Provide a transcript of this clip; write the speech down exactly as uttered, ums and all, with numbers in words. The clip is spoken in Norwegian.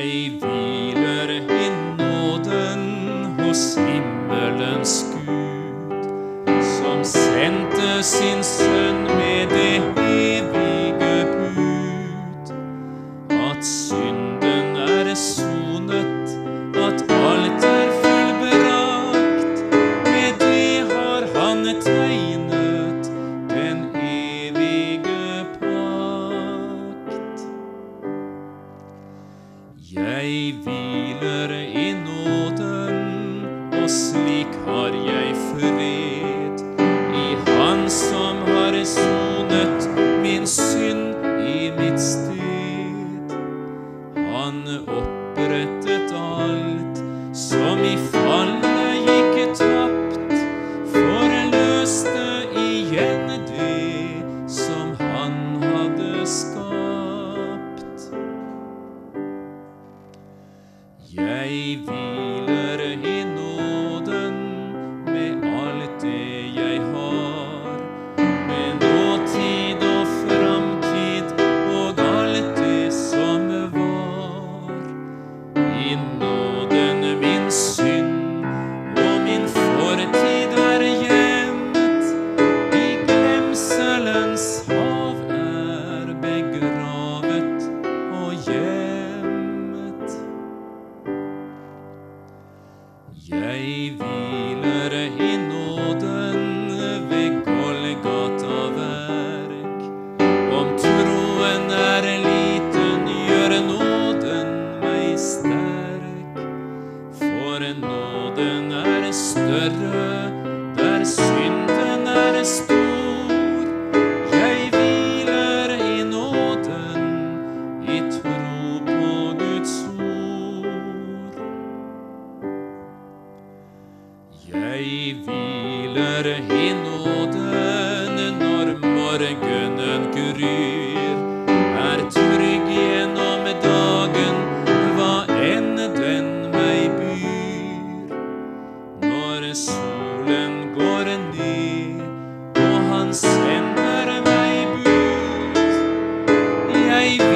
Jeg hviler i nåden hos himmelens Gud, som sendte sin sønn med det evige bud. At synden er sonet, at alt er fullbrakt, med det har han tegnet den evige pakt. Jeg hviler i nåden, og slik har jeg fred i Han som har sonet min synd i mitt sted. Han opprettet alt som i fallet gikk tapt, forløste igjen det som han hadde skapt. Jeg hviler i nåden med alt det jeg har, med nåtid og framtid og alt det som var. I nåden min synd og min fortid er gjemt, i glemselens hav er begravet og gjemt. Jeg hviler i nåden ved Golgata-verk. Om troen er liten, gjør nåden meg sterk. For nåden er større der synden er stor. Jeg hviler i nåden i tro på Guds ord. Jeg hviler i nåden når morgenen gryr, er trygg gjennom dagen, hva enn den meg byr. Når solen går ned, og han sender meg bud, jeg